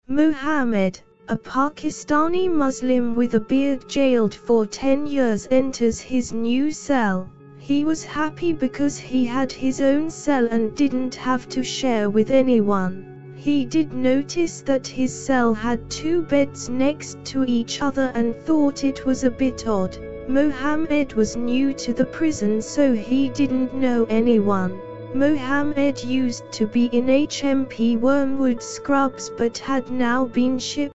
Mohammed, a Pakistani Muslim with a beard jailed for 10 years, enters his new cell. He was happy because he had his own cell and didn't have to share with anyone. He did notice that his cell had 2 beds next to each other and thought it was a bit odd. Mohammed was new to the prison, so he didn't know anyone. Mohammed used to be in HMP Wormwood Scrubs but had now been shipped